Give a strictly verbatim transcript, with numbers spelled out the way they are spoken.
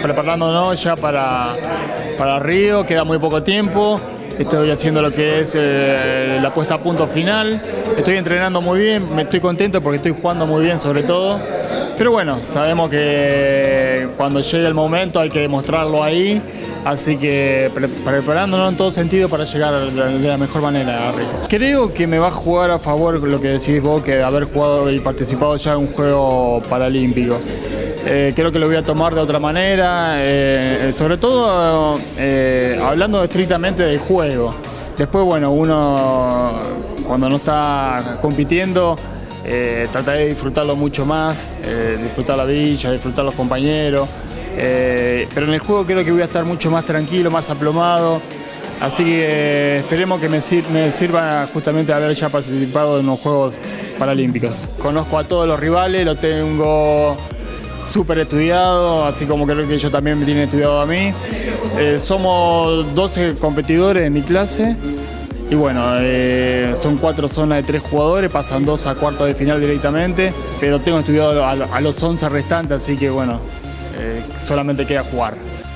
preparándonos ya para, para Río, queda muy poco tiempo. Estoy haciendo lo que es eh, la puesta a punto final. Estoy entrenando muy bien, me estoy contento porque estoy jugando muy bien sobre todo. Pero bueno, sabemos que cuando llegue el momento hay que demostrarlo ahí. Así que pre preparándonos en todo sentido para llegar de la mejor manera a Río. Creo que me va a jugar a favor lo que decís vos, que haber jugado y participado ya en un juego paralímpico. Eh, creo que lo voy a tomar de otra manera, eh, sobre todo eh, hablando estrictamente del juego. Después, bueno, uno cuando no está compitiendo eh, trata de disfrutarlo mucho más, eh, disfrutar la villa, disfrutar los compañeros. Eh, pero en el juego creo que voy a estar mucho más tranquilo, más aplomado. Así que eh, esperemos que me, sir me sirva justamente haber ya participado en los Juegos Paralímpicos. Conozco a todos los rivales, lo tengo súper estudiado, así como creo que ellos también me tienen estudiado a mí. Eh, somos doce competidores en mi clase y bueno, eh, son cuatro zonas de tres jugadores, pasan dos a cuartos de final directamente, pero tengo estudiado a, a los once restantes, así que bueno, eh, solamente queda jugar.